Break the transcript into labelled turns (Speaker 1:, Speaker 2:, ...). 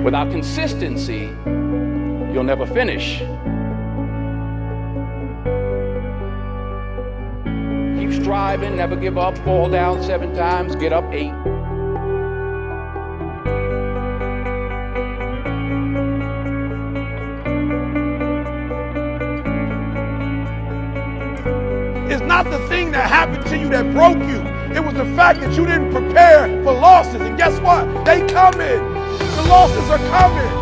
Speaker 1: Without consistency, you'll never finish. Keep striving, never give up, fall down 7 times, get up 8.
Speaker 2: It's not the thing that happened to you that broke you. It was the fact that you didn't prepare for losses. And guess what? They coming. The losses are coming.